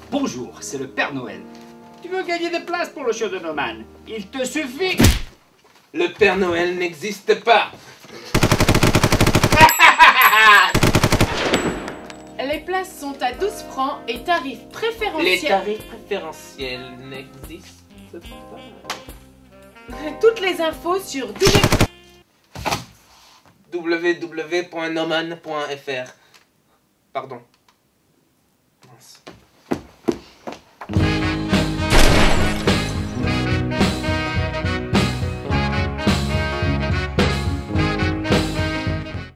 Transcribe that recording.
Bonjour, c'est le Père Noël. Tu veux gagner des places pour le show de Noman? Il te suffit... Le Père Noël n'existe pas. Les places sont à 12 francs et tarifs préférentiels. Les tarifs préférentiels n'existent pas. Toutes les infos sur www.noman.fr. Pardon.